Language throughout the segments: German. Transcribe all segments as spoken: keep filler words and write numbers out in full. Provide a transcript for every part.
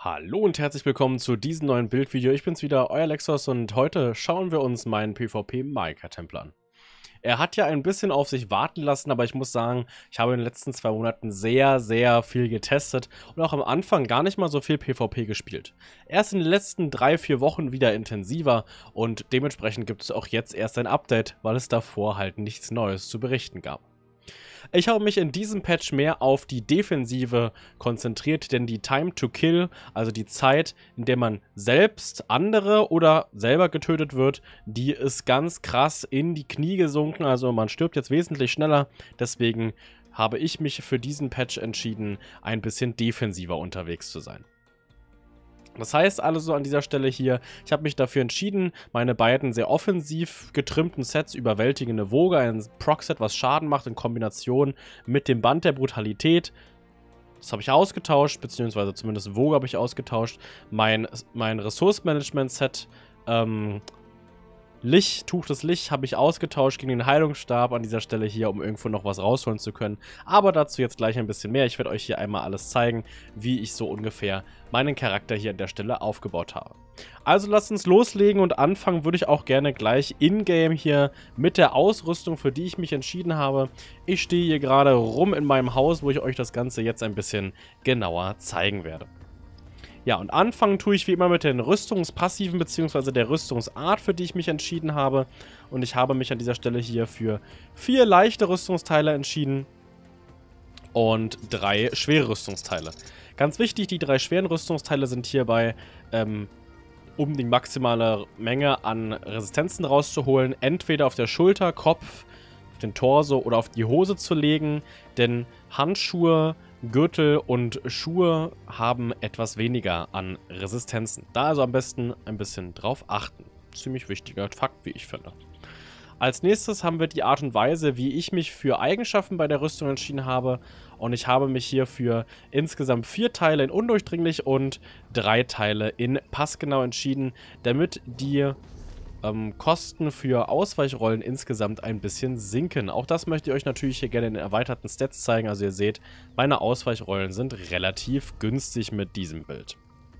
Hallo und herzlich willkommen zu diesem neuen Bildvideo. Ich bin's wieder, euer Lexos, und heute schauen wir uns meinen PvP-Magiertempel an. Er hat ja ein bisschen auf sich warten lassen, aber ich muss sagen, ich habe in den letzten zwei Monaten sehr, sehr viel getestet und auch am Anfang gar nicht mal so viel PvP gespielt. Erst in den letzten drei, vier Wochen wieder intensiver und dementsprechend gibt es auch jetzt erst ein Update, weil es davor halt nichts Neues zu berichten gab. Ich habe mich in diesem Patch mehr auf die Defensive konzentriert, denn die Time to Kill, also die Zeit, in der man selbst, andere oder selber getötet wird, die ist ganz krass in die Knie gesunken, also man stirbt jetzt wesentlich schneller, deswegen habe ich mich für diesen Patch entschieden, ein bisschen defensiver unterwegs zu sein. Das heißt also an dieser Stelle hier, ich habe mich dafür entschieden, meine beiden sehr offensiv getrimmten Sets, überwältigende Woge, ein Proc-Set, was Schaden macht, in Kombination mit dem Band der Brutalität, das habe ich ausgetauscht, beziehungsweise zumindest Woge habe ich ausgetauscht, mein, mein Ressourcenmanagement-Set, ähm, Licht, Tuch des Lichts habe ich ausgetauscht gegen den Heilungsstab an dieser Stelle hier, um irgendwo noch was rausholen zu können. Aber dazu jetzt gleich ein bisschen mehr. Ich werde euch hier einmal alles zeigen, wie ich so ungefähr meinen Charakter hier an der Stelle aufgebaut habe. Also lasst uns loslegen und anfangen würde ich auch gerne gleich in-game hier mit der Ausrüstung, für die ich mich entschieden habe. Ich stehe hier gerade rum in meinem Haus, wo ich euch das Ganze jetzt ein bisschen genauer zeigen werde. Ja, und anfangen tue ich wie immer mit den Rüstungspassiven bzw. der Rüstungsart, für die ich mich entschieden habe. Und ich habe mich an dieser Stelle hier für vier leichte Rüstungsteile entschieden und drei schwere Rüstungsteile. Ganz wichtig, die drei schweren Rüstungsteile sind hierbei, ähm, um die maximale Menge an Resistenzen rauszuholen, entweder auf der Schulter, Kopf, auf den Torso oder auf die Hose zu legen, denn Handschuhe, Gürtel und Schuhe haben etwas weniger an Resistenzen. Da also am besten ein bisschen drauf achten. Ziemlich wichtiger Fakt, wie ich finde. Als nächstes haben wir die Art und Weise, wie ich mich für Eigenschaften bei der Rüstung entschieden habe. Und ich habe mich hier für insgesamt vier Teile in undurchdringlich und drei Teile in passgenau entschieden, damit die Ähm, Kosten für Ausweichrollen insgesamt ein bisschen sinken. Auch das möchte ich euch natürlich hier gerne in erweiterten Stats zeigen. Also ihr seht, meine Ausweichrollen sind relativ günstig mit diesem Bild.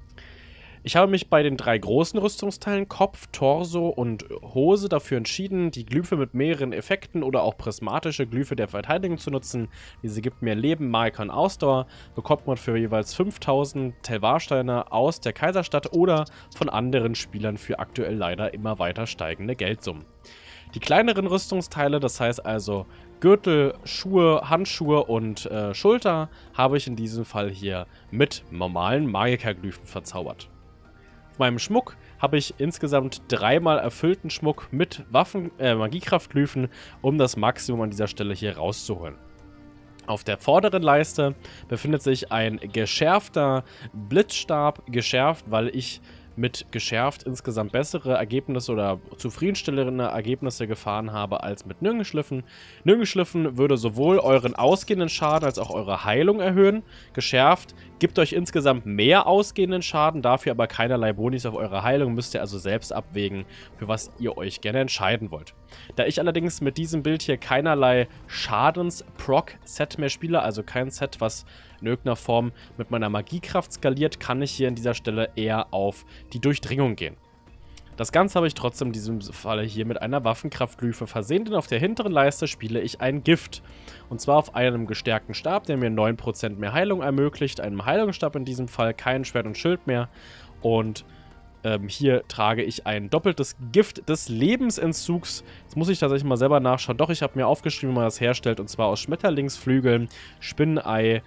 Ich habe mich bei den drei großen Rüstungsteilen Kopf, Torso und Hose dafür entschieden, die Glyphe mit mehreren Effekten oder auch prismatische Glyphe der Verteidigung zu nutzen. Diese gibt mir Leben, Magika und Ausdauer. Bekommt man für jeweils fünftausend Telvarsteine aus der Kaiserstadt oder von anderen Spielern für aktuell leider immer weiter steigende Geldsummen. Die kleineren Rüstungsteile, das heißt also Gürtel, Schuhe, Handschuhe und äh, Schulter, habe ich in diesem Fall hier mit normalen Magika-Glyphen verzaubert. Auf meinem Schmuck habe ich insgesamt dreimal erfüllten Schmuck mit Waffen, äh, Magiekraftglyphen, um das Maximum an dieser Stelle hier rauszuholen. Auf der vorderen Leiste befindet sich ein geschärfter Blitzstab, geschärft, weil ich mit geschärft insgesamt bessere Ergebnisse oder zufriedenstellende Ergebnisse gefahren habe als mit Nirgenschliffen. Nirgenschliffen würde sowohl euren ausgehenden Schaden als auch eure Heilung erhöhen. Geschärft gibt euch insgesamt mehr ausgehenden Schaden, dafür aber keinerlei Bonis auf eure Heilung, müsst ihr also selbst abwägen, für was ihr euch gerne entscheiden wollt. Da ich allerdings mit diesem Bild hier keinerlei Schadens-Proc-Set mehr spiele, also kein Set, was in irgendeiner Form mit meiner Magiekraft skaliert, kann ich hier an dieser Stelle eher auf die Durchdringung gehen. Das Ganze habe ich trotzdem in diesem Falle hier mit einer Waffenkraftglyphe versehen, denn auf der hinteren Leiste spiele ich ein Gift. Und zwar auf einem gestärkten Stab, der mir neun Prozent mehr Heilung ermöglicht, einem Heilungsstab in diesem Fall, kein Schwert und Schild mehr. Und ähm, hier trage ich ein doppeltes Gift des Lebensentzugs. Jetzt muss ich tatsächlich mal selber nachschauen. Doch, ich habe mir aufgeschrieben, wie man das herstellt, und zwar aus Schmetterlingsflügeln, Spinnenei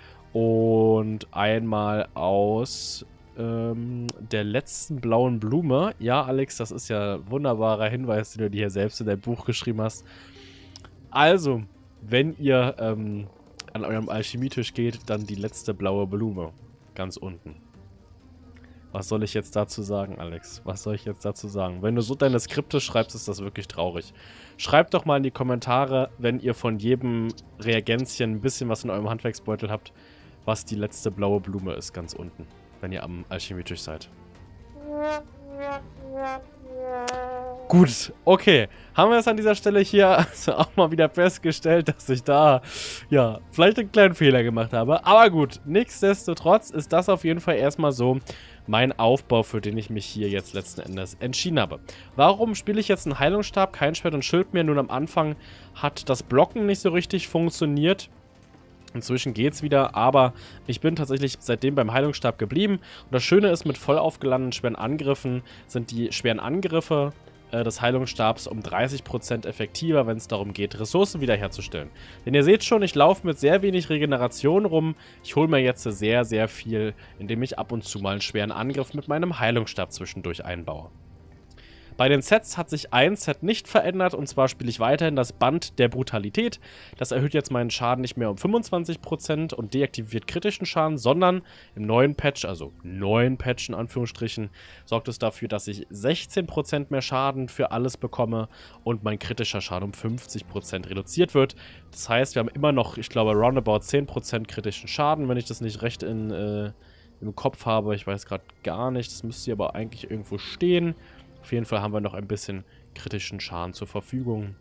und einmal aus ähm, der letzten blauen Blume. Ja, Alex, das ist ja ein wunderbarer Hinweis, den du dir hier selbst in dein Buch geschrieben hast. Also, wenn ihr ähm, an eurem Alchemietisch geht, dann die letzte blaue Blume. Ganz unten. Was soll ich jetzt dazu sagen, Alex? Was soll ich jetzt dazu sagen? Wenn du so deine Skripte schreibst, ist das wirklich traurig. Schreibt doch mal in die Kommentare, wenn ihr von jedem Reagenzien ein bisschen was in eurem Handwerksbeutel habt, was die letzte blaue Blume ist, ganz unten, wenn ihr am Alchemietisch seid. Gut, okay. Haben wir es an dieser Stelle hier also auch mal wieder festgestellt, dass ich da, ja, vielleicht einen kleinen Fehler gemacht habe. Aber gut, nichtsdestotrotz ist das auf jeden Fall erstmal so mein Aufbau, für den ich mich hier jetzt letzten Endes entschieden habe. Warum spiele ich jetzt einen Heilungsstab, kein Schwert und Schild mehr? Nun am Anfang hat das Blocken nicht so richtig funktioniert. Inzwischen geht's wieder, aber ich bin tatsächlich seitdem beim Heilungsstab geblieben. Und das Schöne ist, mit voll aufgeladenen schweren Angriffen sind die schweren Angriffe äh, des Heilungsstabs um dreißig Prozent effektiver, wenn es darum geht, Ressourcen wiederherzustellen. Denn ihr seht schon, ich laufe mit sehr wenig Regeneration rum. Ich hole mir jetzt sehr, sehr viel, indem ich ab und zu mal einen schweren Angriff mit meinem Heilungsstab zwischendurch einbaue. Bei den Sets hat sich ein Set nicht verändert, und zwar spiele ich weiterhin das Band der Brutalität. Das erhöht jetzt meinen Schaden nicht mehr um fünfundzwanzig Prozent und deaktiviert kritischen Schaden, sondern im neuen Patch, also neuen Patch in Anführungsstrichen, sorgt es dafür, dass ich sechzehn Prozent mehr Schaden für alles bekomme und mein kritischer Schaden um fünfzig Prozent reduziert wird. Das heißt, wir haben immer noch, ich glaube, roundabout zehn Prozent kritischen Schaden, wenn ich das nicht recht in, äh, im Kopf habe. Ich weiß gerade gar nicht, das müsste hier aber eigentlich irgendwo stehen. Auf jeden Fall haben wir noch ein bisschen kritischen Schaden zur Verfügung.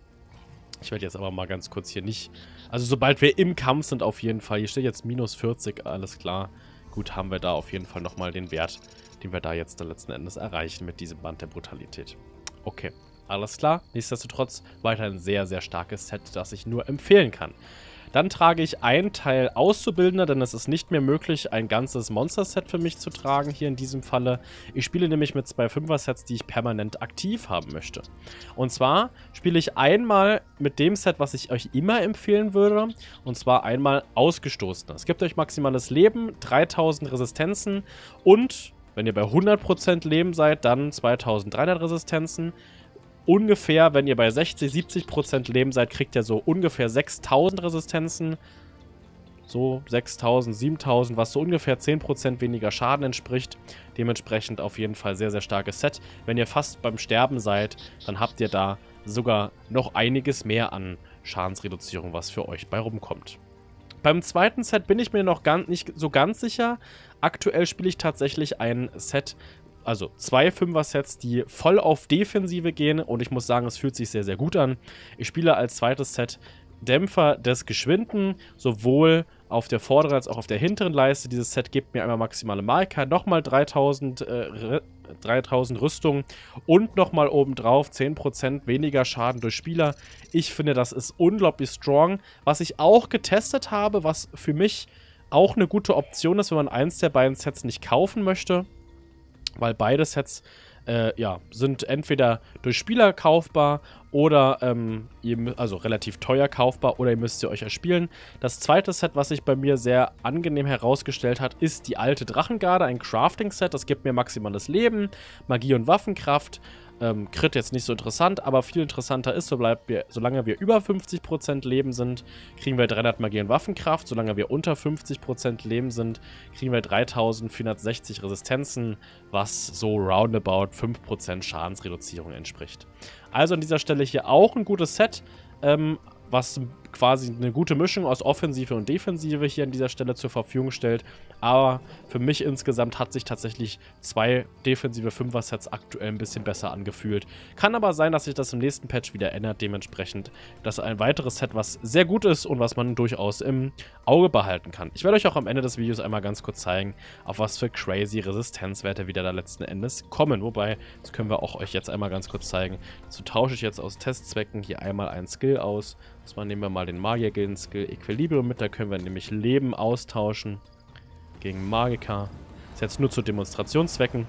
Ich werde jetzt aber mal ganz kurz hier nicht... Also sobald wir im Kampf sind auf jeden Fall. Hier steht jetzt minus vierzig, alles klar. Gut, haben wir da auf jeden Fall nochmal den Wert, den wir da jetzt dann letzten Endes erreichen mit diesem Band der Brutalität. Okay, alles klar. Nichtsdestotrotz weiter ein sehr, sehr starkes Set, das ich nur empfehlen kann. Dann trage ich ein Teil Auszubildender, denn es ist nicht mehr möglich, ein ganzes Monster-Set für mich zu tragen, hier in diesem Falle. Ich spiele nämlich mit zwei Fünfer-Sets, die ich permanent aktiv haben möchte. Und zwar spiele ich einmal mit dem Set, was ich euch immer empfehlen würde, und zwar einmal Ausgestoßene. Es gibt euch maximales Leben, dreitausend Resistenzen und, wenn ihr bei hundert Prozent Leben seid, dann zweitausenddreihundert Resistenzen. Ungefähr, wenn ihr bei sechzig, siebzig Prozent Leben seid, kriegt ihr so ungefähr sechstausend Resistenzen. So sechstausend, siebentausend, was so ungefähr zehn Prozent weniger Schaden entspricht. Dementsprechend auf jeden Fall sehr, sehr starkes Set. Wenn ihr fast beim Sterben seid, dann habt ihr da sogar noch einiges mehr an Schadensreduzierung, was für euch bei rumkommt. Beim zweiten Set bin ich mir noch gar nicht so ganz sicher. Aktuell spiele ich tatsächlich ein Set, also zwei Fünfer-Sets, die voll auf Defensive gehen, und ich muss sagen, es fühlt sich sehr, sehr gut an. Ich spiele als zweites Set Dämpfer des Geschwinden, sowohl auf der vorderen als auch auf der hinteren Leiste. Dieses Set gibt mir einmal maximale Magika, nochmal dreitausend, äh, dreitausend Rüstung und nochmal obendrauf zehn Prozent weniger Schaden durch Spieler. Ich finde, das ist unglaublich strong. Was ich auch getestet habe, was für mich auch eine gute Option ist, wenn man eins der beiden Sets nicht kaufen möchte, weil beide Sets äh, ja, sind entweder durch Spieler kaufbar oder ähm, ihr, also relativ teuer kaufbar, oder ihr müsst sie euch erspielen. Das zweite Set, was sich bei mir sehr angenehm herausgestellt hat, ist die alte Drachengarde, ein Crafting-Set. Das gibt mir maximales Leben, Magie und Waffenkraft. Ähm, Crit jetzt nicht so interessant, aber viel interessanter ist, so bleibt wir, solange wir über fünfzig Prozent Leben sind, kriegen wir dreihundert Magie und Waffenkraft. Solange wir unter fünfzig Prozent Leben sind, kriegen wir dreitausendvierhundertsechzig Resistenzen, was so roundabout fünf Prozent Schadensreduzierung entspricht. Also an dieser Stelle hier auch ein gutes Set, ähm, was quasi eine gute Mischung aus Offensive und Defensive hier an dieser Stelle zur Verfügung stellt. Aber für mich insgesamt hat sich tatsächlich zwei defensive Fünfer-Sets aktuell ein bisschen besser angefühlt. Kann aber sein, dass sich das im nächsten Patch wieder ändert. Dementsprechend, dass ein weiteres Set, was sehr gut ist und was man durchaus im Auge behalten kann. Ich werde euch auch am Ende des Videos einmal ganz kurz zeigen, auf was für crazy Resistenzwerte wieder da letzten Endes kommen. Wobei, das können wir auch euch jetzt einmal ganz kurz zeigen. Dazu tausche ich jetzt aus Testzwecken hier einmal einen Skill aus. Zwar nehmen wir mal den Magier-Gilden-Skill Equilibrium mit, da können wir nämlich Leben austauschen gegen Magika. Ist jetzt nur zu Demonstrationszwecken.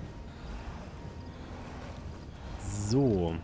So.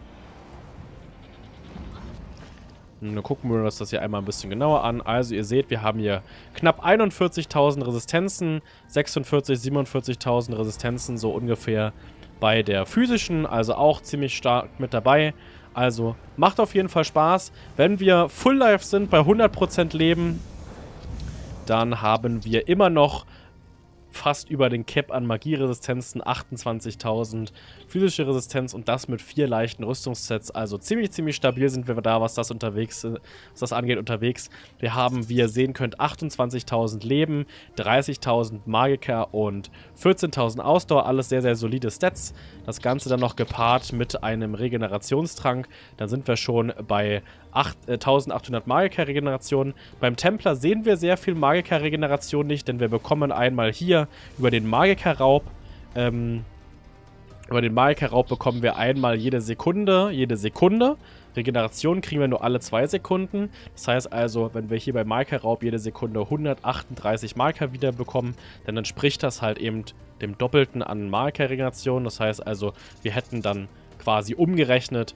Dann gucken wir uns das hier einmal ein bisschen genauer an. Also ihr seht, wir haben hier knapp einundvierzigtausend Resistenzen, sechsundvierzig, siebenundvierzigtausend Resistenzen, so ungefähr bei der physischen, also auch ziemlich stark mit dabei. Also macht auf jeden Fall Spaß. Wenn wir Full Life sind, bei hundert Prozent Leben, dann haben wir immer noch fast über den Cap an Magieresistenzen, achtundzwanzigtausend physische Resistenz und das mit vier leichten Rüstungssets. Also ziemlich, ziemlich stabil sind wir da, was das unterwegs, was das angeht, unterwegs. Wir haben, wie ihr sehen könnt, achtundzwanzigtausend Leben, dreißigtausend Magiker und vierzehntausend Ausdauer. Alles sehr, sehr solide Stats. Das Ganze dann noch gepaart mit einem Regenerationstrank. Dann sind wir schon bei eintausendachthundert Magiker-Regeneration. Beim Templer sehen wir sehr viel Magiker-Regeneration nicht, denn wir bekommen einmal hier über den Magiker-Raub, ähm, über den Magiker-Raub bekommen wir einmal jede Sekunde, jede Sekunde. Regeneration kriegen wir nur alle zwei Sekunden. Das heißt also, wenn wir hier bei Magiker-Raub jede Sekunde hundertachtunddreißig Magiker wieder bekommen, dann entspricht das halt eben dem Doppelten an Magiker-Regeneration. Das heißt also, wir hätten dann quasi umgerechnet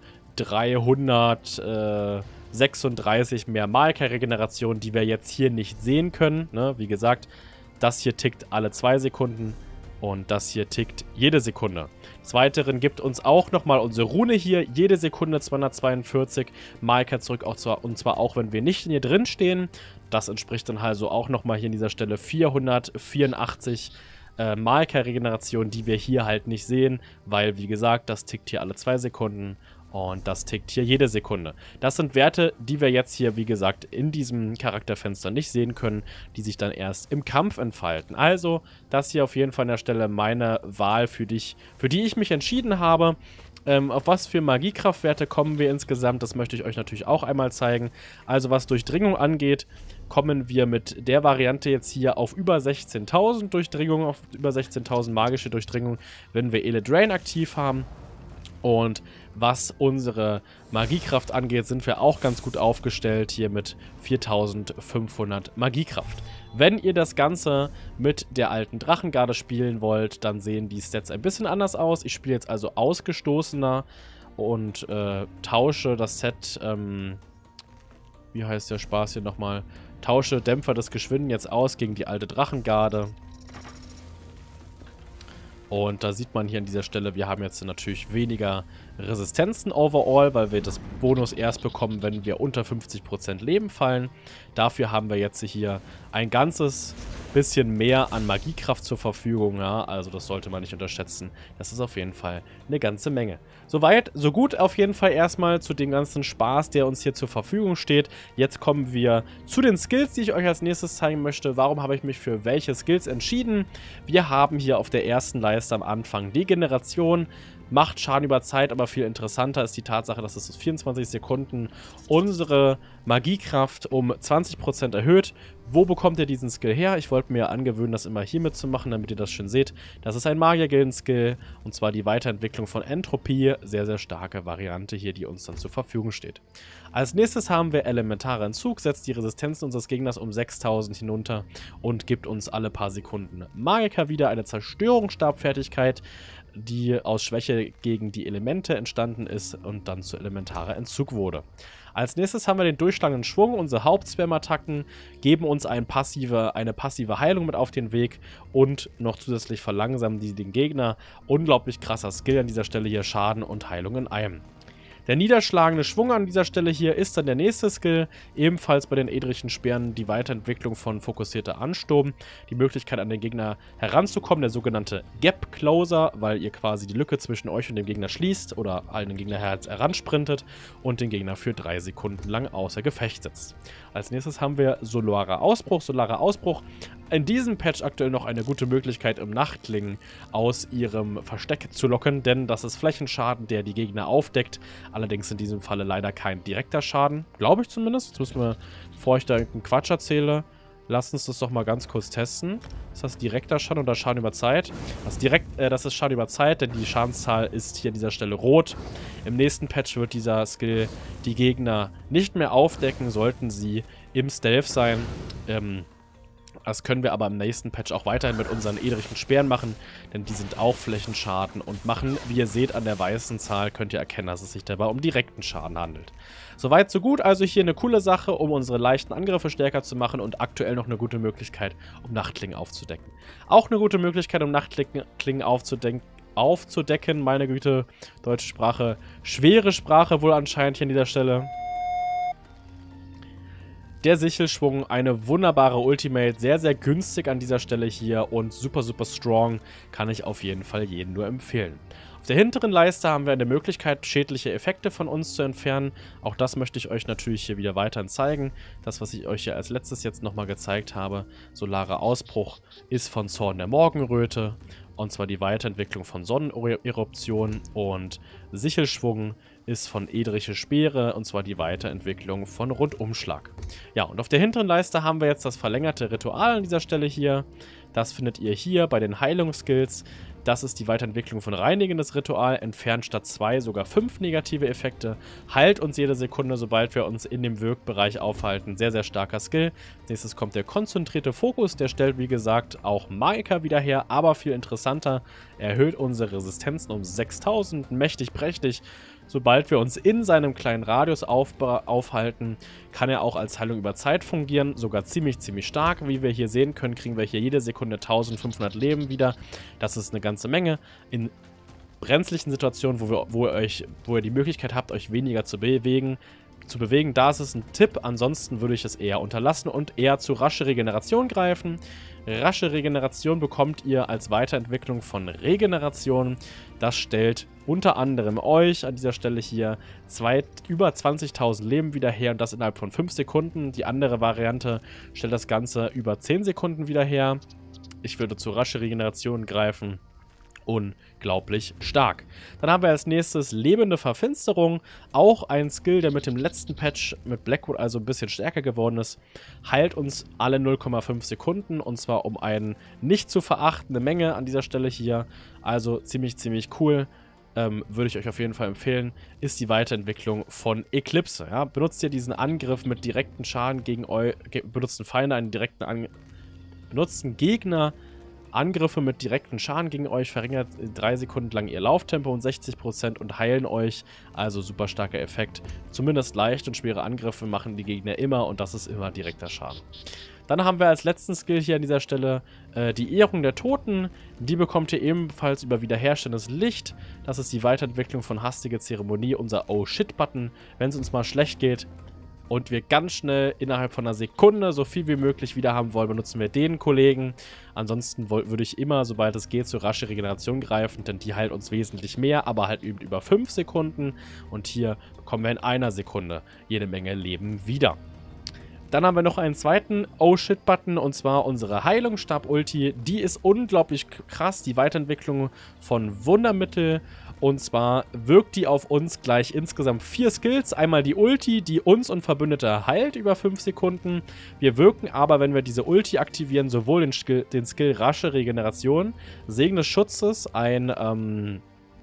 dreihundertsechsunddreißig mehr Magiker-Regeneration, die wir jetzt hier nicht sehen können. Ne? Wie gesagt, das hier tickt alle zwei Sekunden und das hier tickt jede Sekunde. Des Weiteren gibt uns auch nochmal unsere Rune hier jede Sekunde zweihundertzweiundvierzig Magiker zurück, auch zwar, und zwar auch wenn wir nicht hier drin stehen. Das entspricht dann also auch nochmal hier an dieser Stelle vierhundertvierundachtzig äh, Magiker-Regeneration, die wir hier halt nicht sehen, weil, wie gesagt, das tickt hier alle zwei Sekunden. Und das tickt hier jede Sekunde. Das sind Werte, die wir jetzt hier, wie gesagt, in diesem Charakterfenster nicht sehen können, die sich dann erst im Kampf entfalten. Also, das hier auf jeden Fall an der Stelle meine Wahl für dich, für die ich mich entschieden habe. Ähm, auf was für Magiekraftwerte kommen wir insgesamt, das möchte ich euch natürlich auch einmal zeigen. Also, was Durchdringung angeht, kommen wir mit der Variante jetzt hier auf über sechzehntausend Durchdringung, auf über sechzehntausend magische Durchdringung, wenn wir Ele Drain aktiv haben. Und was unsere Magiekraft angeht, sind wir auch ganz gut aufgestellt hier mit viertausendfünfhundert Magiekraft. Wenn ihr das Ganze mit der alten Drachengarde spielen wollt, dann sehen die Stats ein bisschen anders aus. Ich spiele jetzt also Ausgestoßener und äh, tausche das Set, ähm, wie heißt der Spaß hier nochmal? Tausche Dämpfer des Geschwinden jetzt aus gegen die alte Drachengarde. Und da sieht man hier an dieser Stelle, wir haben jetzt natürlich weniger Resistenzen overall, weil wir das Bonus erst bekommen, wenn wir unter fünfzig Prozent Leben fallen. Dafür haben wir jetzt hier ein ganzes bisschen mehr an Magiekraft zur Verfügung. Ja? Also das sollte man nicht unterschätzen. Das ist auf jeden Fall eine ganze Menge. Soweit, so gut auf jeden Fall erstmal zu dem ganzen Spaß, der uns hier zur Verfügung steht. Jetzt kommen wir zu den Skills, die ich euch als nächstes zeigen möchte. Warum habe ich mich für welche Skills entschieden? Wir haben hier auf der ersten Leiste am Anfang Degeneration. Macht Schaden über Zeit, aber viel interessanter ist die Tatsache, dass es vierundzwanzig Sekunden unsere Magiekraft um zwanzig Prozent erhöht. Wo bekommt ihr diesen Skill her? Ich wollte mir angewöhnen, das immer hier mitzumachen, damit ihr das schön seht. Das ist ein Magiergilden-Skill, und zwar die Weiterentwicklung von Entropie. Sehr, sehr starke Variante hier, die uns dann zur Verfügung steht. Als nächstes haben wir elementarer Entzug, setzt die Resistenz unseres Gegners um sechstausend hinunter und gibt uns alle paar Sekunden Magiker wieder, eine Zerstörungsstabfertigkeit, die aus Schwäche gegen die Elemente entstanden ist und dann zu elementarer Entzug wurde. Als nächstes haben wir den durchschlagenden Schwung. Unsere Hauptspam-Attacken geben uns ein passive, eine passive Heilung mit auf den Weg und noch zusätzlich verlangsamen die den Gegner. Unglaublich krasser Skill an dieser Stelle hier, Schaden und Heilung in einem. Der niederschlagende Schwung an dieser Stelle hier ist dann der nächste Skill, ebenfalls bei den edrischen Speeren die Weiterentwicklung von fokussierter Ansturm, die Möglichkeit an den Gegner heranzukommen, der sogenannte Gap Closer, weil ihr quasi die Lücke zwischen euch und dem Gegner schließt oder an den Gegner heransprintet und den Gegner für drei Sekunden lang außer Gefecht setzt. Als nächstes haben wir Solarer Ausbruch. Solarer Ausbruch, in diesem Patch aktuell noch eine gute Möglichkeit, im Nachtling aus ihrem Versteck zu locken, denn das ist Flächenschaden, der die Gegner aufdeckt. Allerdings in diesem Falle leider kein direkter Schaden. Glaube ich zumindest. Jetzt müssen wir, bevor ich da irgendeinen Quatsch erzähle, lasst uns das doch mal ganz kurz testen. Ist das direkter Schaden oder Schaden über Zeit? Das, direkt, äh, das ist Schaden über Zeit, denn die Schadenszahl ist hier an dieser Stelle rot. Im nächsten Patch wird dieser Skill die Gegner nicht mehr aufdecken, sollten sie im Stealth sein. Ähm... Das können wir aber im nächsten Patch auch weiterhin mit unseren edrischen Speeren machen, denn die sind auch Flächenschaden und machen, wie ihr seht, an der weißen Zahl könnt ihr erkennen, dass es sich dabei um direkten Schaden handelt. Soweit, so gut. Also hier eine coole Sache, um unsere leichten Angriffe stärker zu machen und aktuell noch eine gute Möglichkeit, um Nachtklingen aufzudecken. Auch eine gute Möglichkeit, um Nachtklingen aufzudecken. aufzudecken. Meine Güte, deutsche Sprache. Schwere Sprache wohl anscheinend hier an dieser Stelle. Der Sichelschwung, eine wunderbare Ultimate, sehr, sehr günstig an dieser Stelle hier und super, super strong, kann ich auf jeden Fall jedem nur empfehlen. Auf der hinteren Leiste haben wir eine Möglichkeit, schädliche Effekte von uns zu entfernen. Auch das möchte ich euch natürlich hier wieder weiterhin zeigen. Das, was ich euch hier als letztes jetzt nochmal gezeigt habe, Solarer Ausbruch, ist von Zorn der Morgenröte. Und zwar die Weiterentwicklung von Sonneneruption, und Sichelschwung ist von Edrische Speere, und zwar die Weiterentwicklung von Rundumschlag. Ja, und auf der hinteren Leiste haben wir jetzt das verlängerte Ritual an dieser Stelle hier. Das findet ihr hier bei den Heilungsskills. Das ist die Weiterentwicklung von Reinigendes Ritual, entfernt statt zwei sogar fünf negative Effekte, heilt uns jede Sekunde, sobald wir uns in dem Wirkbereich aufhalten. Sehr, sehr starker Skill. Als nächstes kommt der konzentrierte Fokus, der stellt wie gesagt auch Magiker wieder her, aber viel interessanter, erhöht unsere Resistenzen um sechstausend, mächtig prächtig. Sobald wir uns in seinem kleinen Radius auf, aufhalten, kann er auch als Heilung über Zeit fungieren, sogar ziemlich, ziemlich stark. Wie wir hier sehen können, kriegen wir hier jede Sekunde eintausendfünfhundert Leben wieder. Das ist eine ganze Menge. In brenzlichen Situationen, wo, wir, wo, ihr euch, wo ihr die Möglichkeit habt, euch weniger zu bewegen, zu bewegen, da ist es ein Tipp, ansonsten würde ich es eher unterlassen und eher zu rasche Regeneration greifen. Rasche Regeneration bekommt ihr als Weiterentwicklung von Regeneration. Das stellt unter anderem euch an dieser Stelle hier zwei, über zwanzigtausend Leben wieder her, und das innerhalb von fünf Sekunden. Die andere Variante stellt das Ganze über zehn Sekunden wieder her. Ich würde zu rasche Regeneration greifen. Unglaublich stark. Dann haben wir als nächstes Lebende Verfinsterung. Auch ein Skill, der mit dem letzten Patch mit Blackwood also ein bisschen stärker geworden ist. Heilt uns alle null Komma fünf Sekunden, und zwar um eine nicht zu verachtende Menge an dieser Stelle hier. Also ziemlich, ziemlich cool. Ähm, würde ich euch auf jeden Fall empfehlen, ist die Weiterentwicklung von Eclipse. Ja? Benutzt ihr diesen Angriff mit direkten Schaden gegen euch, ge benutzten Feinde einen direkten Angriff, benutzten Gegner Angriffe mit direkten Schaden gegen euch, verringert drei Sekunden lang ihr Lauftempo um sechzig Prozent und heilen euch. Also super starker Effekt. Zumindest leicht und schwere Angriffe machen die Gegner immer, und das ist immer direkter Schaden. Dann haben wir als letzten Skill hier an dieser Stelle äh, die Ehrung der Toten. Die bekommt ihr ebenfalls über wiederherstellendes Licht. Das ist die Weiterentwicklung von hastige Zeremonie, unser Oh-Shit-Button. Wenn es uns mal schlecht geht und wir ganz schnell innerhalb von einer Sekunde so viel wie möglich wieder haben wollen, benutzen wir den Kollegen. Ansonsten würde ich immer, sobald es geht, zur rasche Regeneration greifen, denn die heilt uns wesentlich mehr, aber halt eben über fünf Sekunden. Und hier bekommen wir in einer Sekunde jede Menge Leben wieder. Dann haben wir noch einen zweiten Oh-Shit-Button, und zwar unsere Heilungsstab-Ulti. Die ist unglaublich krass, die Weiterentwicklung von Wundermittel. Und zwar wirkt die auf uns gleich insgesamt vier Skills. Einmal die Ulti, die uns und Verbündete heilt über fünf Sekunden. Wir wirken aber, wenn wir diese Ulti aktivieren, sowohl den Skill, den Skill rasche Regeneration, Segen des Schutzes, ein, ähm,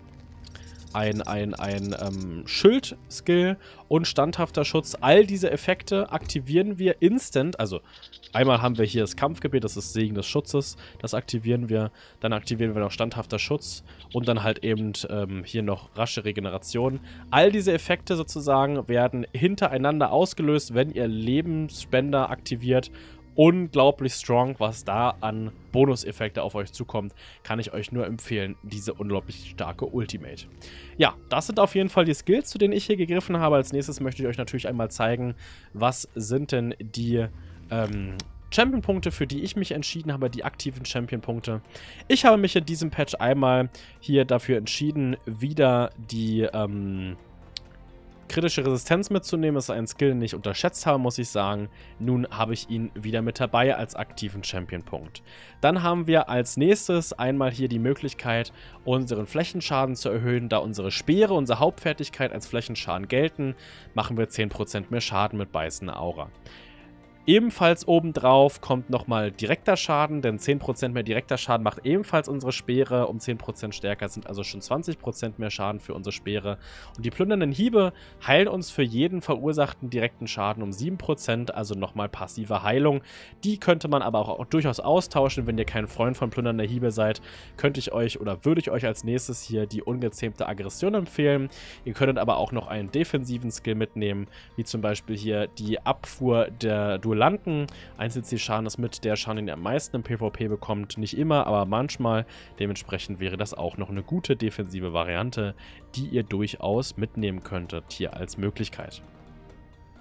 ein, ein, ein ähm, Schild-Skill und standhafter Schutz. All diese Effekte aktivieren wir instant. Also einmal haben wir hier das Kampfgebet, das ist Segen des Schutzes. Das aktivieren wir. Dann aktivieren wir noch standhafter Schutz und dann halt eben ähm, hier noch rasche Regeneration. All diese Effekte sozusagen werden hintereinander ausgelöst, wenn ihr Lebensspender aktiviert. Unglaublich strong, was da an Bonuseffekte auf euch zukommt, kann ich euch nur empfehlen, diese unglaublich starke Ultimate. Ja, das sind auf jeden Fall die Skills, zu denen ich hier gegriffen habe. Als nächstes möchte ich euch natürlich einmal zeigen, was sind denn die ähm, Champion-Punkte, für die ich mich entschieden habe, die aktiven Champion-Punkte. Ich habe mich in diesem Patch einmal hier dafür entschieden, wieder die ähm, kritische Resistenz mitzunehmen. Das ist ein Skill, den ich unterschätzt habe, muss ich sagen. Nun habe ich ihn wieder mit dabei als aktiven Champion-Punkt. Dann haben wir als nächstes einmal hier die Möglichkeit, unseren Flächenschaden zu erhöhen. Da unsere Speere, unsere Hauptfertigkeit als Flächenschaden gelten, machen wir zehn Prozent mehr Schaden mit beißender Aura. Ebenfalls obendrauf kommt nochmal direkter Schaden, denn zehn Prozent mehr direkter Schaden macht ebenfalls unsere Speere um zehn Prozent stärker, sind also schon zwanzig Prozent mehr Schaden für unsere Speere. Und die plündernden Hiebe heilen uns für jeden verursachten direkten Schaden um sieben Prozent, also nochmal passive Heilung. Die könnte man aber auch, auch durchaus austauschen, wenn ihr kein Freund von plündernder Hiebe seid, könnte ich euch oder würde ich euch als nächstes hier die ungezähmte Aggression empfehlen. Ihr könntet aber auch noch einen defensiven Skill mitnehmen, wie zum Beispiel hier die Abfuhr der Duellanten. Einzelzielschaden ist mit der Schaden, den ihr am meisten im PvP bekommt. Nicht immer, aber manchmal. Dementsprechend wäre das auch noch eine gute defensive Variante, die ihr durchaus mitnehmen könntet hier als Möglichkeit.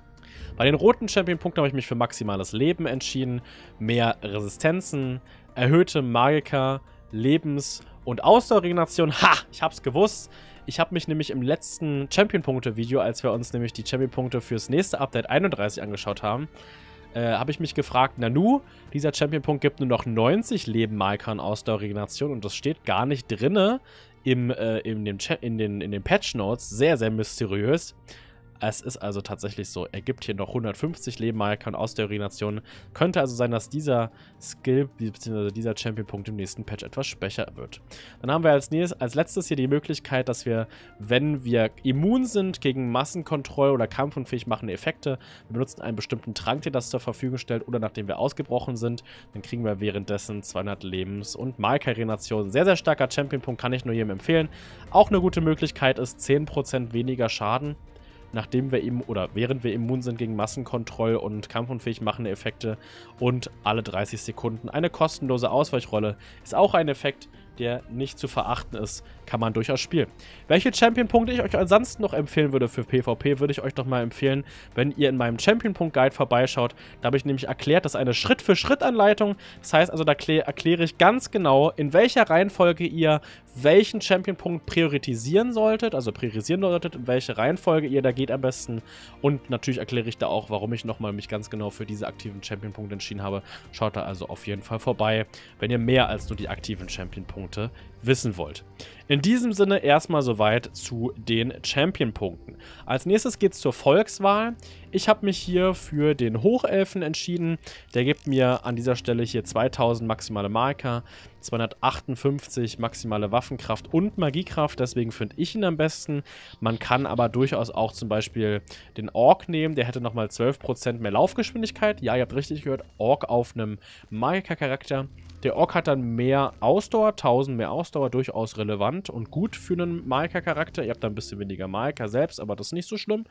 Bei den roten Champion-Punkten habe ich mich für maximales Leben entschieden, mehr Resistenzen, erhöhte Magika, Lebens- und Ausdauerregeneration. Ha! Ich hab's gewusst. Ich habe mich nämlich im letzten Champion-Punkte-Video, als wir uns nämlich die Champion-Punkte fürs nächste Update einunddreißig angeschaut haben, äh, habe ich mich gefragt, Nanu, dieser Champion-Punkt gibt nur noch neunzig Leben Magika und Ausdauerregeneration und das steht gar nicht drinne im, äh, in, dem in den, in den Patch-Notes. Sehr, sehr mysteriös. Es ist also tatsächlich so, er gibt hier noch hundertfünfzig Leben Magika und Ausdauerregeneration. Könnte also sein, dass dieser Skill bzw. dieser Champion-Punkt im nächsten Patch etwas schwächer wird. Dann haben wir als, nächstes, als letztes hier die Möglichkeit, dass wir, wenn wir immun sind gegen Massenkontrolle oder kampfunfähig machende Effekte, wir benutzen einen bestimmten Trank, der das zur Verfügung stellt, oder nachdem wir ausgebrochen sind, dann kriegen wir währenddessen zweihundert Lebens- und Magika-Regeneration. Sehr, sehr starker Champion-Punkt, kann ich nur jedem empfehlen. Auch eine gute Möglichkeit ist zehn Prozent weniger Schaden, nachdem wir ihm oder während wir immun sind gegen Massenkontroll- und kampfunfähig machende Effekte, und alle dreißig Sekunden eine kostenlose Ausweichrolle ist auch ein Effekt, der nicht zu verachten ist, kann man durchaus spielen. Welche Champion-Punkte ich euch ansonsten noch empfehlen würde für PvP, würde ich euch doch mal empfehlen, wenn ihr in meinem Champion-Punkt-Guide vorbeischaut. Da habe ich nämlich erklärt, das ist eine Schritt-für-Schritt-Anleitung. Das heißt also, da erkläre ich ganz genau, in welcher Reihenfolge ihr welchen Champion-Punkt priorisieren solltet, also priorisieren solltet, in welche Reihenfolge ihr da geht am besten. Und natürlich erkläre ich da auch, warum ich nochmal mich ganz genau für diese aktiven Champion-Punkte entschieden habe. Schaut da also auf jeden Fall vorbei, wenn ihr mehr als nur die aktiven Champion-Punkte wissen wollt. In diesem Sinne erstmal soweit zu den Champion-Punkten. Als nächstes geht es zur Volkswahl. Ich habe mich hier für den Hochelfen entschieden. Der gibt mir an dieser Stelle hier zweitausend maximale Magika, zweihundertachtundfünfzig maximale Waffenkraft und Magiekraft. Deswegen finde ich ihn am besten. Man kann aber durchaus auch zum Beispiel den Ork nehmen. Der hätte nochmal zwölf Prozent mehr Laufgeschwindigkeit. Ja, ihr habt richtig gehört. Ork auf einem Magika-Charakter. Der Ork hat dann mehr Ausdauer, tausend mehr Ausdauer, durchaus relevant und gut für einen Magika-Charakter. Ihr habt dann ein bisschen weniger Magika selbst, aber das ist nicht so schlimm.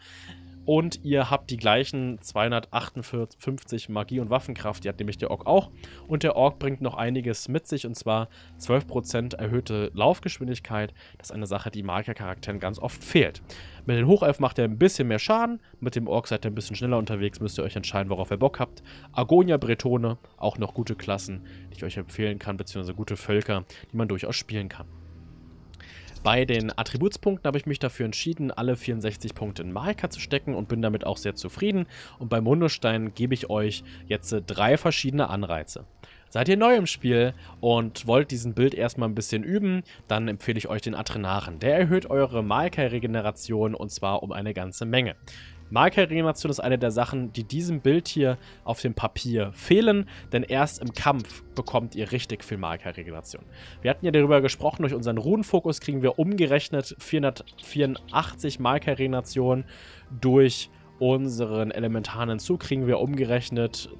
Und ihr habt die gleichen zweihundertachtundfünfzig Magie- und Waffenkraft, die hat nämlich der Ork auch. Und der Ork bringt noch einiges mit sich, und zwar zwölf Prozent erhöhte Laufgeschwindigkeit. Das ist eine Sache, die Magika-Charakteren ganz oft fehlt. Mit den Hochelfen macht er ein bisschen mehr Schaden, mit dem Ork seid ihr ein bisschen schneller unterwegs, müsst ihr euch entscheiden, worauf ihr Bock habt. Argonia, Bretone, auch noch gute Klassen, die ich euch empfehlen kann, beziehungsweise gute Völker, die man durchaus spielen kann. Bei den Attributspunkten habe ich mich dafür entschieden, alle vierundsechzig Punkte in Magika zu stecken und bin damit auch sehr zufrieden. Und beim Mundusstein gebe ich euch jetzt drei verschiedene Anreize. Seid ihr neu im Spiel und wollt diesen Bild erstmal ein bisschen üben, dann empfehle ich euch den Adrenaren. Der erhöht eure Magika-Regeneration, und zwar um eine ganze Menge. Magika-Regeneration ist eine der Sachen, die diesem Bild hier auf dem Papier fehlen, denn erst im Kampf bekommt ihr richtig viel Magika-Regeneration. Wir hatten ja darüber gesprochen, durch unseren Runenfokus kriegen wir umgerechnet vierhundertvierundachtzig Magika-Regeneration, durch unseren elementaren Entzug kriegen wir umgerechnet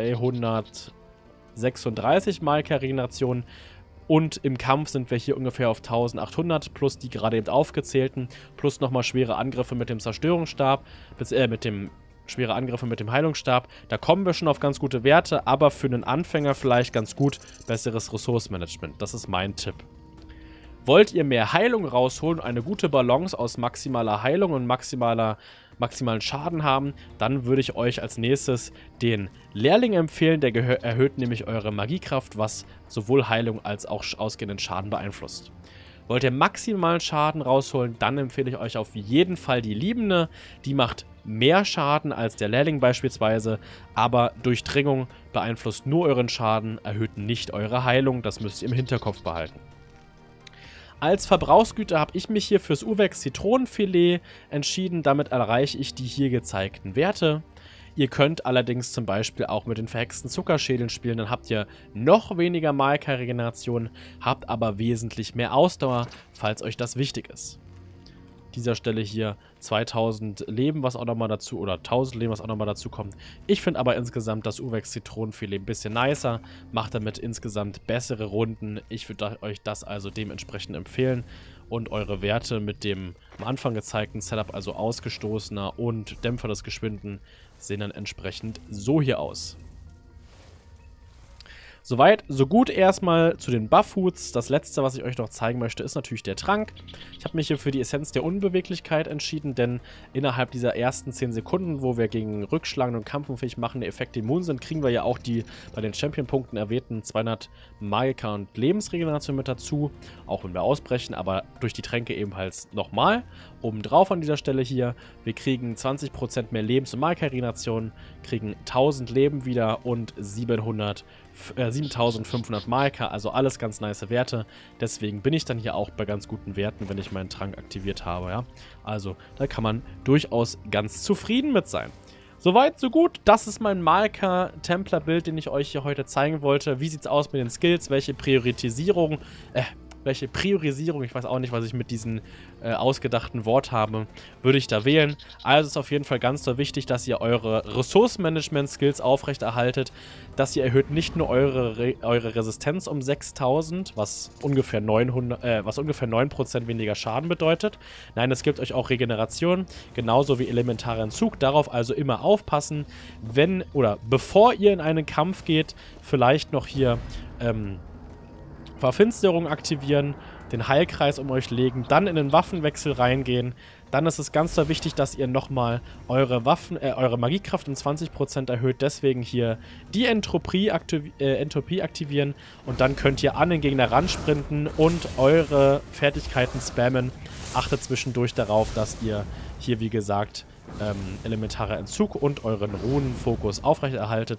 dreihundertsechsunddreißig Magika-Regeneration. Und im Kampf sind wir hier ungefähr auf eintausendachthundert, plus die gerade eben aufgezählten, plus nochmal schwere Angriffe mit dem Zerstörungsstab, bis, äh, mit dem schwere Angriffe mit dem Heilungsstab. Da kommen wir schon auf ganz gute Werte, aber für einen Anfänger vielleicht ganz gut besseres Ressourcenmanagement. Das ist mein Tipp. Wollt ihr mehr Heilung rausholen, eine gute Balance aus maximaler Heilung und maximaler, maximalen Schaden haben, dann würde ich euch als nächstes den Lehrling empfehlen. Der erhöht nämlich eure Magiekraft, was sowohl Heilung als auch ausgehenden Schaden beeinflusst. Wollt ihr maximalen Schaden rausholen, dann empfehle ich euch auf jeden Fall die Liebende. Die macht mehr Schaden als der Lehrling beispielsweise, aber Durchdringung beeinflusst nur euren Schaden, erhöht nicht eure Heilung. Das müsst ihr im Hinterkopf behalten. Als Verbrauchsgüter habe ich mich hier fürs Uwex Zitronenfilet entschieden. Damit erreiche ich die hier gezeigten Werte. Ihr könnt allerdings zum Beispiel auch mit den verhexten Zuckerschädeln spielen. Dann habt ihr noch weniger Magika-Regeneration, habt aber wesentlich mehr Ausdauer, falls euch das wichtig ist. Dieser Stelle hier zweitausend Leben, was auch nochmal dazu, oder tausend Leben, was auch nochmal dazu kommt. Ich finde aber insgesamt das Uwex Zitronenfilet ein bisschen nicer, macht damit insgesamt bessere Runden. Ich würde euch das also dementsprechend empfehlen und eure Werte mit dem am Anfang gezeigten Setup, also ausgestoßener und Dämpfer des Geschwinden, sehen dann entsprechend so hier aus. Soweit, so gut erstmal zu den Buff-Foods. Das letzte, was ich euch noch zeigen möchte, ist natürlich der Trank. Ich habe mich hier für die Essenz der Unbeweglichkeit entschieden, denn innerhalb dieser ersten zehn Sekunden, wo wir gegen Rückschlagen und kampfunfähig machende Effekte immun sind, kriegen wir ja auch die bei den Champion-Punkten erwähnten zweihundert Magika und Lebensregeneration mit dazu, auch wenn wir ausbrechen, aber durch die Tränke ebenfalls nochmal. Obendrauf an dieser Stelle hier, wir kriegen zwanzig Prozent mehr Lebens- und Magika-Regeneration, kriegen tausend Leben wieder und siebenhundert, äh, siebentausendfünfhundert Magika, also alles ganz nice Werte. Deswegen bin ich dann hier auch bei ganz guten Werten, wenn ich meinen Trank aktiviert habe, ja. Also, da kann man durchaus ganz zufrieden mit sein. Soweit, so gut. Das ist mein Marker-Templer-Bild, den ich euch hier heute zeigen wollte. Wie sieht's aus mit den Skills? Welche Priorisierung, äh, welche Priorisierung, ich weiß auch nicht, was ich mit diesem äh, ausgedachten Wort habe, würde ich da wählen. Also ist auf jeden Fall ganz so wichtig, dass ihr eure Ressourcenmanagement-Skills aufrechterhaltet, dass ihr erhöht nicht nur eure, Re eure Resistenz um sechstausend, was ungefähr, neunhundert, äh, was ungefähr neun Prozent weniger Schaden bedeutet. Nein, es gibt euch auch Regeneration, genauso wie elementarer Entzug. Darauf also immer aufpassen, wenn oder bevor ihr in einen Kampf geht, vielleicht noch hier ähm, Verfinsterung aktivieren, den Heilkreis um euch legen, dann in den Waffenwechsel reingehen. Dann ist es ganz so wichtig, dass ihr nochmal eure Waffen, äh, eure Magiekraft um zwanzig Prozent erhöht. Deswegen hier die Entropie, aktiv äh, Entropie aktivieren. Und dann könnt ihr an den Gegner ransprinten und eure Fertigkeiten spammen. Achtet zwischendurch darauf, dass ihr hier, wie gesagt, ähm, elementarer Entzug und euren Runenfokus aufrechterhaltet.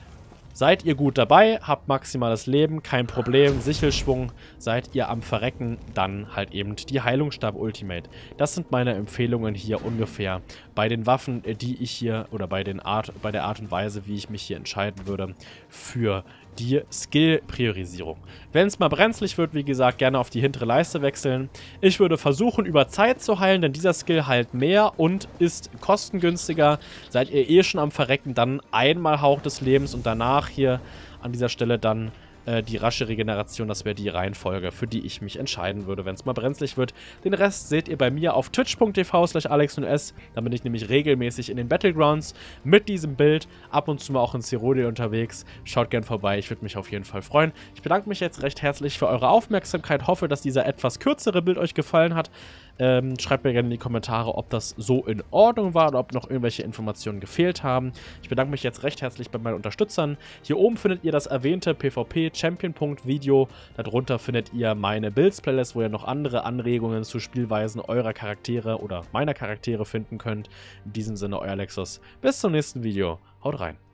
Seid ihr gut dabei, habt maximales Leben, kein Problem, Sichelschwung, seid ihr am Verrecken, dann halt eben die Heilungsstab Ultimate. Das sind meine Empfehlungen hier ungefähr bei den Waffen, die ich hier, oder bei, den Art, bei der Art und Weise, wie ich mich hier entscheiden würde für die Skill-Priorisierung. Wenn es mal brenzlig wird, wie gesagt, gerne auf die hintere Leiste wechseln. Ich würde versuchen, über Zeit zu heilen, denn dieser Skill heilt mehr und ist kostengünstiger. Seid ihr eh schon am Verrecken, dann einmal Hauch des Lebens und danach hier an dieser Stelle dann äh, die rasche Regeneration. Das wäre die Reihenfolge, für die ich mich entscheiden würde, wenn es mal brenzlig wird. Den Rest seht ihr bei mir auf twitch punkt t v slash alex null s. Da bin ich nämlich regelmäßig in den Battlegrounds mit diesem Bild, ab und zu mal auch in Cyrodiil unterwegs. Schaut gern vorbei, ich würde mich auf jeden Fall freuen. Ich bedanke mich jetzt recht herzlich für eure Aufmerksamkeit, hoffe, dass dieser etwas kürzere Bild euch gefallen hat. Ähm, schreibt mir gerne in die Kommentare, ob das so in Ordnung war oder ob noch irgendwelche Informationen gefehlt haben. Ich bedanke mich jetzt recht herzlich bei meinen Unterstützern. Hier oben findet ihr das erwähnte PvP-Champion-Punkt-Video. Darunter findet ihr meine Builds-Playlist, wo ihr noch andere Anregungen zu Spielweisen eurer Charaktere oder meiner Charaktere finden könnt. In diesem Sinne, euer Lexus. Bis zum nächsten Video. Haut rein.